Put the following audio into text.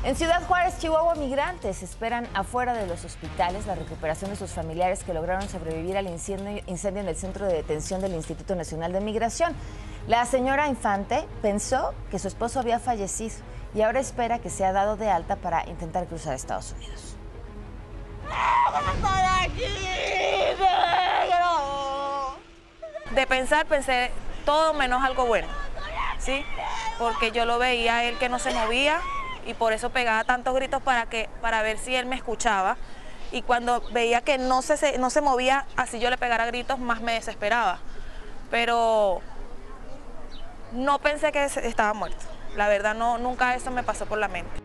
En Ciudad Juárez, Chihuahua, migrantes esperan afuera de los hospitales la recuperación de sus familiares que lograron sobrevivir al incendio en el centro de detención del Instituto Nacional de Migración. La señora Infante pensó que su esposo había fallecido y ahora espera que sea dado de alta para intentar cruzar a Estados Unidos. De pensar, pensé todo menos algo bueno, ¿sí? Porque yo lo veía a él que no se movía y por eso pegaba tantos gritos para ver si él me escuchaba. Y cuando veía que no se movía, así yo le pegara gritos, más me desesperaba. Pero no pensé que estaba muerto. La verdad, nunca eso me pasó por la mente.